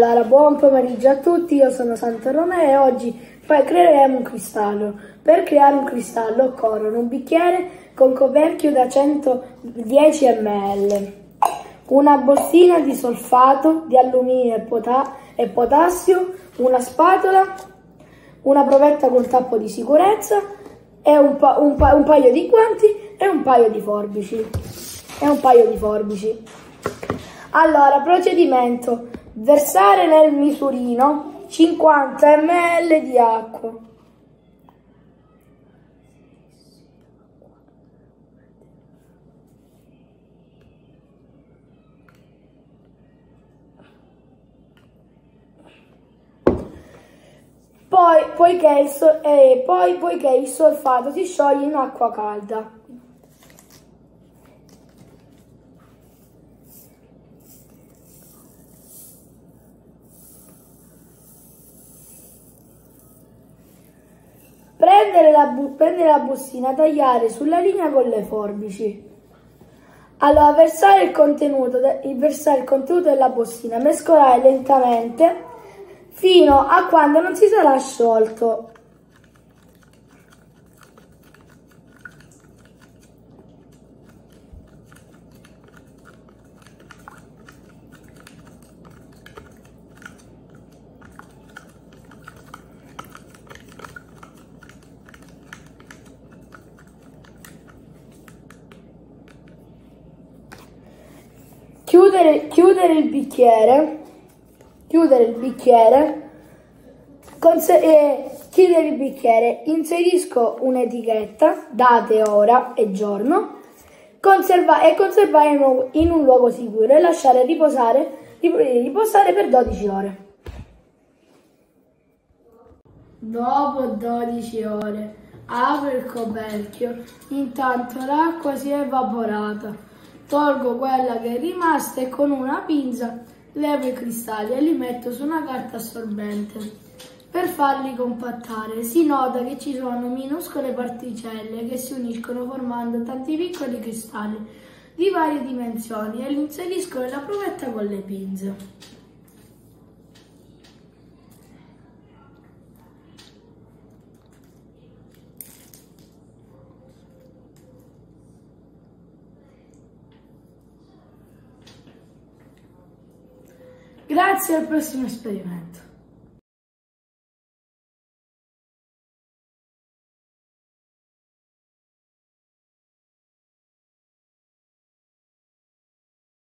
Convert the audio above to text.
Allora, buon pomeriggio a tutti, io sono Santo Romeo e oggi creeremo un cristallo. Per creare un cristallo occorrono un bicchiere con coperchio da 110 ml, una bustina di solfato di alluminio e potassio, una spatola, una provetta con tappo di sicurezza e un paio di guanti e un paio di forbici. Allora, procedimento: versare nel misurino 50 ml di acqua. Poiché il solfato si scioglie in acqua calda. Prendere la bustina, tagliare sulla linea con le forbici. Allora, versare il contenuto della bustina, mescolare lentamente fino a quando non si sarà sciolto. Chiudere il bicchiere, inserisco un'etichetta, date, ora e giorno, conservare in un luogo sicuro e lasciare riposare per 12 ore. Dopo 12 ore apro il coperchio, intanto l'acqua si è evaporata. Tolgo quella che è rimasta e con una pinza levo i cristalli e li metto su una carta assorbente per farli compattare. Si nota che ci sono minuscole particelle che si uniscono formando tanti piccoli cristalli di varie dimensioni e li inserisco nella provetta con le pinze. Grazie al prossimo esperimento.